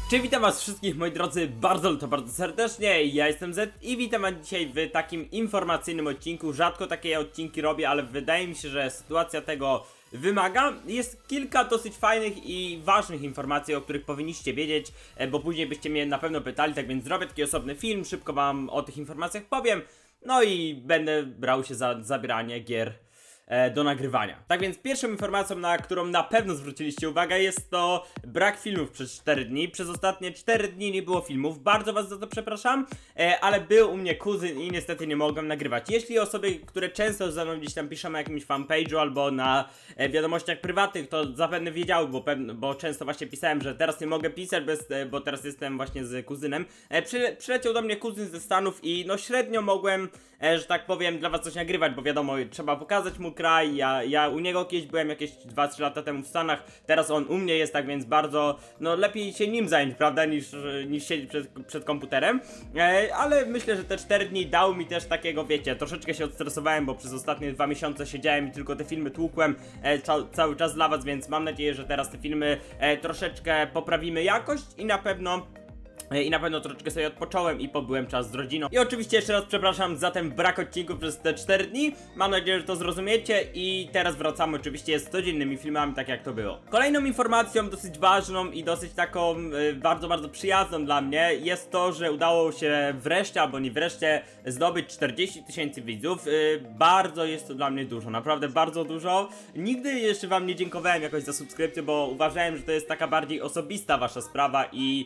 Cześć, witam was wszystkich moi drodzy bardzo serdecznie, ja jestem Z i witam was dzisiaj w takim informacyjnym odcinku. Rzadko takie odcinki robię, ale wydaje mi się, że sytuacja tego wymaga. Jest kilka dosyć fajnych i ważnych informacji, o których powinniście wiedzieć, bo później byście mnie na pewno pytali, tak więc zrobię taki osobny film, szybko wam o tych informacjach powiem. No i będę brał się za zabieranie gier do nagrywania. Tak więc pierwszą informacją, na którą na pewno zwróciliście uwagę, jest to brak filmów przez 4 dni. Przez ostatnie 4 dni nie było filmów. Bardzo was za to przepraszam, ale był u mnie kuzyn i niestety nie mogłem nagrywać. Jeśli osoby, które często ze mną gdzieś tam piszą na jakimś fanpage'u albo na wiadomościach prywatnych, to zapewne wiedziały, bo często właśnie pisałem, że teraz nie mogę pisać, bo teraz jestem właśnie z kuzynem. Przyleciał do mnie kuzyn ze Stanów i no średnio mogłem, że tak powiem, dla was coś nagrywać, bo wiadomo, trzeba pokazać mu kraj. Ja u niego kiedyś byłem jakieś 2-3 lata temu w Stanach, teraz on u mnie jest, tak więc bardzo, no lepiej się nim zająć, prawda, niż siedzieć przed komputerem, ale myślę, że te 4 dni dały mi też takiego, wiecie, troszeczkę się odstresowałem, bo przez ostatnie 2 miesiące siedziałem i tylko te filmy tłukłem cały czas dla was, więc mam nadzieję, że teraz te filmy troszeczkę poprawimy jakość i na pewno troszeczkę sobie odpocząłem i pobyłem czas z rodziną. I oczywiście jeszcze raz przepraszam za ten brak odcinków przez te 4 dni. Mam nadzieję, że to zrozumiecie i teraz wracamy oczywiście z codziennymi filmami, tak jak to było. Kolejną informacją dosyć ważną i dosyć taką bardzo przyjazną dla mnie jest to, że udało się wreszcie, albo nie wreszcie, zdobyć 40 000 widzów. Bardzo jest to dla mnie dużo, naprawdę bardzo dużo. Nigdy jeszcze wam nie dziękowałem jakoś za subskrypcję, bo uważałem, że to jest taka bardziej osobista wasza sprawa i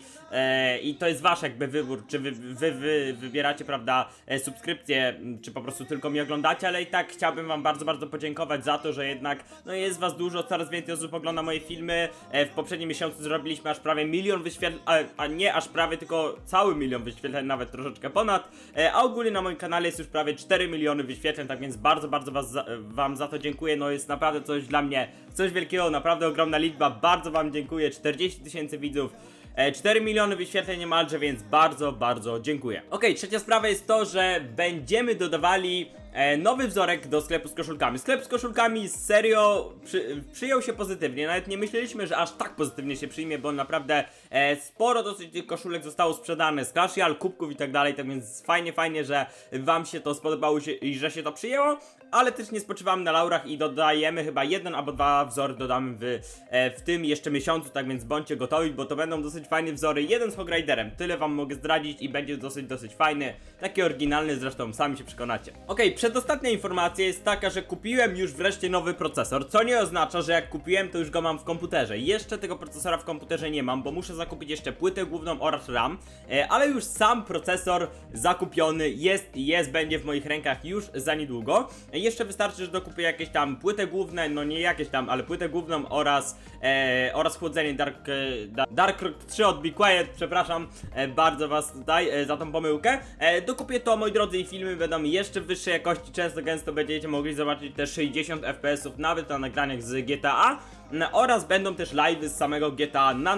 to jest wasz jakby wybór, czy wy wybieracie, prawda, subskrypcję, czy po prostu tylko mnie oglądacie, ale i tak chciałbym wam bardzo podziękować za to, że jednak, no jest was dużo, coraz więcej osób ogląda moje filmy. W poprzednim miesiącu zrobiliśmy aż prawie 1 000 000 wyświetleń, a nie aż prawie, tylko cały 1 000 000 wyświetleń, nawet troszeczkę ponad, a ogólnie na moim kanale jest już prawie 4 miliony wyświetleń, tak więc bardzo wam za to dziękuję, no jest naprawdę coś dla mnie, coś wielkiego, naprawdę ogromna liczba, bardzo wam dziękuję, 40 000 widzów. 4 miliony wyświetleń niemalże, więc bardzo dziękuję. Okej, trzecia sprawa jest to, że będziemy dodawali nowy wzorek do sklepu z koszulkami. Sklep z koszulkami serio przyjął się pozytywnie. Nawet nie myśleliśmy, że aż tak pozytywnie się przyjmie, bo naprawdę sporo dosyć tych koszulek zostało sprzedane z Clash Royale, kubków i tak dalej. Tak więc fajnie, że wam się to spodobało i że się to przyjęło. Ale też nie spoczywamy na laurach i dodajemy chyba 1 albo 2 wzory dodamy w tym jeszcze miesiącu. Tak więc bądźcie gotowi, bo to będą dosyć fajne wzory. Jeden z Hog Riderem, tyle wam mogę zdradzić i będzie dosyć fajny. Taki oryginalny, zresztą sami się przekonacie. Okej, przedostatnia informacja jest taka, że kupiłem już wreszcie nowy procesor, co nie oznacza, że jak kupiłem, to już go mam w komputerze. Jeszcze tego procesora w komputerze nie mam, bo muszę zakupić jeszcze płytę główną oraz RAM, ale już sam procesor zakupiony jest, będzie w moich rękach już za niedługo. Jeszcze wystarczy, że dokupię jakieś tam płytę główne, no nie jakieś tam, ale płytę główną oraz chłodzenie Dark Rock 3 od Be Quiet, przepraszam bardzo was tutaj za tą pomyłkę. Dokupię to, moi drodzy, i filmy będą jeszcze wyższej jakości, często gęsto będziecie mogli zobaczyć te 60 FPS-ów nawet na nagraniach z GTA. Oraz będą też live'y z samego GTA na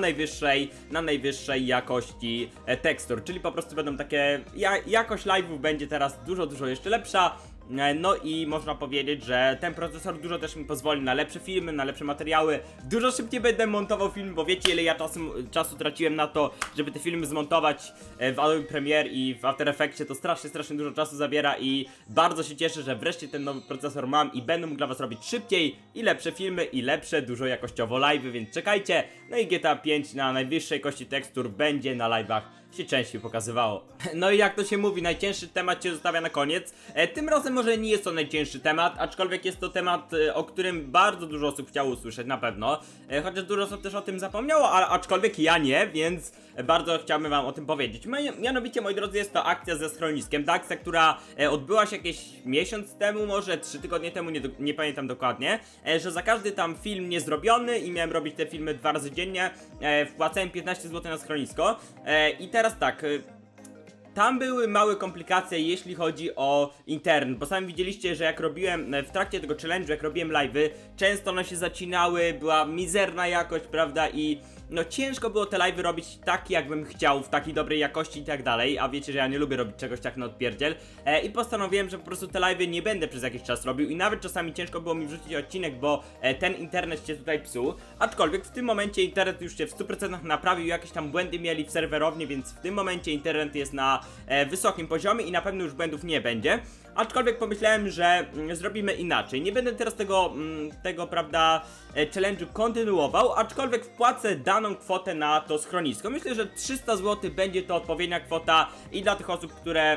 najwyższej jakości tekstur, czyli po prostu będą takie, jakość live'ów będzie teraz dużo jeszcze lepsza. No i można powiedzieć, że ten procesor dużo też mi pozwoli na lepsze filmy, na lepsze materiały. Dużo szybciej będę montował filmy, bo wiecie, ile ja czasu traciłem na to, żeby te filmy zmontować w Adobe Premiere i w After Effectsie. To strasznie dużo czasu zabiera i bardzo się cieszę, że wreszcie ten nowy procesor mam i będę mógł dla was robić szybciej i lepsze filmy i lepsze, dużo jakościowo live'y, więc czekajcie. No i GTA 5 na najwyższej jakości tekstur będzie na live'ach się częściej pokazywało. No i jak to się mówi, najcięższy temat się zostawia na koniec. Tym razem może nie jest to najcięższy temat, aczkolwiek jest to temat, o którym bardzo dużo osób chciało usłyszeć, na pewno. Chociaż dużo osób też o tym zapomniało, ale aczkolwiek ja nie, więc bardzo chciałbym wam o tym powiedzieć. Mianowicie, moi drodzy, jest to akcja ze schroniskiem. Ta akcja, która odbyła się jakieś miesiąc temu, może 3 tygodnie temu, nie pamiętam dokładnie, że za każdy tam film niezrobiony i miałem robić te filmy 2 razy dziennie, wpłacałem 15 zł na schronisko. I teraz tak, tam były małe komplikacje, jeśli chodzi o internet, bo sami widzieliście, że jak robiłem w trakcie tego challenge'u, jak robiłem live'y, często one się zacinały, była mizerna jakość, prawda, i no ciężko było te live'y robić tak, jakbym chciał, w takiej dobrej jakości i tak dalej, a wiecie, że ja nie lubię robić czegoś tak na odpierdziel, i postanowiłem, że po prostu te live'y nie będę przez jakiś czas robił i nawet czasami ciężko było mi wrzucić odcinek, bo ten internet się tutaj psuł, aczkolwiek w tym momencie internet już się w 100% naprawił, jakieś tam błędy mieli w serwerowni, więc w tym momencie internet jest na wysokim poziomie i na pewno już błędów nie będzie. Aczkolwiek pomyślałem, że zrobimy inaczej. Nie będę teraz tego prawda, challenge'u kontynuował, aczkolwiek wpłacę daną kwotę na to schronisko. Myślę, że 300 zł będzie to odpowiednia kwota i dla tych osób, które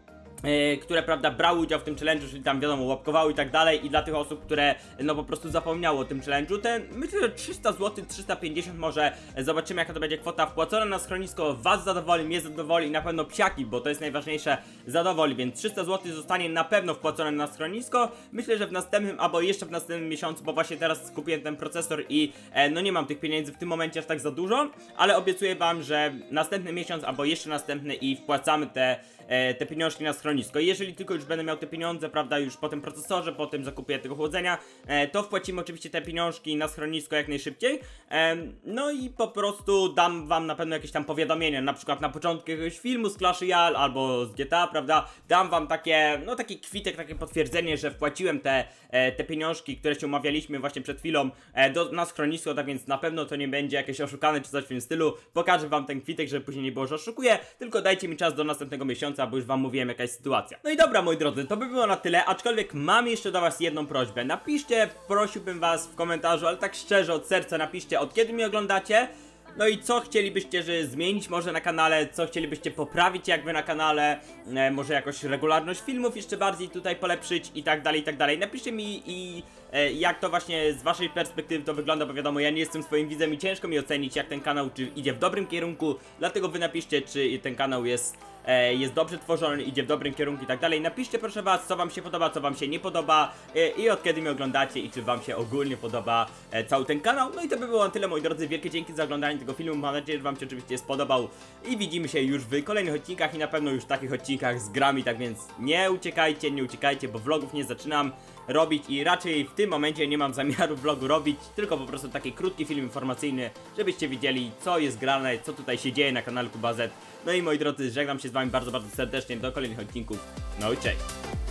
prawda, brały udział w tym challenge'u, czyli tam wiadomo, łapkowały i tak dalej, i dla tych osób, które no po prostu zapomniało o tym challenge'u, myślę, że 300 zł, 350 może, zobaczymy jaka to będzie kwota wpłacona na schronisko, was zadowoli, mnie zadowoli i na pewno psiaki, bo to jest najważniejsze, zadowoli, więc 300 zł zostanie na pewno wpłacone na schronisko. Myślę, że w następnym, albo jeszcze w następnym miesiącu, bo właśnie teraz kupiłem ten procesor i no nie mam tych pieniędzy w tym momencie aż tak za dużo, ale obiecuję wam, że następny miesiąc, albo jeszcze następny i wpłacamy te pieniążki na schronisko. I jeżeli tylko już będę miał te pieniądze, prawda, już po tym procesorze, po tym zakupie tego chłodzenia, to wpłacimy oczywiście te pieniążki na schronisko jak najszybciej. No i po prostu dam wam na pewno jakieś tam powiadomienie, na przykład na początku jakiegoś filmu z Clash Royale albo z GTA, prawda, dam wam takie, no taki kwitek, takie potwierdzenie, że wpłaciłem te pieniążki, które się umawialiśmy właśnie przed chwilą na schronisko, tak więc na pewno to nie będzie jakieś oszukane czy coś w tym stylu. Pokażę wam ten kwitek, żeby później nie było, że oszukuję, tylko dajcie mi czas do następnego miesiąca, bo już wam mówiłem jakaś sytuacja. No i dobra, moi drodzy, to by było na tyle, aczkolwiek mam jeszcze do was jedną prośbę. Napiszcie, prosiłbym was w komentarzu, ale tak szczerze, od serca napiszcie, od kiedy mnie oglądacie. No i co chcielibyście, że zmienić może na kanale, co chcielibyście poprawić jakby na kanale, może jakoś regularność filmów jeszcze bardziej tutaj polepszyć i tak dalej, i tak dalej. Napiszcie mi jak to właśnie z waszej perspektywy to wygląda, bo wiadomo, ja nie jestem swoim widzem i ciężko mi ocenić, jak ten kanał, czy idzie w dobrym kierunku, dlatego wy napiszcie, czy ten kanał jest dobrze tworzony, idzie w dobrym kierunku i tak dalej. Napiszcie proszę was, co wam się podoba, co wam się nie podoba i od kiedy mnie oglądacie i czy wam się ogólnie podoba cały ten kanał. No i to by było na tyle, moi drodzy, wielkie dzięki za oglądanie tego filmu, mam nadzieję, że wam się oczywiście spodobał i widzimy się już w kolejnych odcinkach i na pewno już w takich odcinkach z grami, tak więc nie uciekajcie, bo vlogów nie zaczynam robić i raczej w tym momencie nie mam zamiaru vlogu robić, tylko po prostu taki krótki film informacyjny, żebyście widzieli, co jest grane, co tutaj się dzieje na kanale Kuba Z. No i moi drodzy, żegnam się z wami bardzo serdecznie do kolejnych odcinków. No i cześć!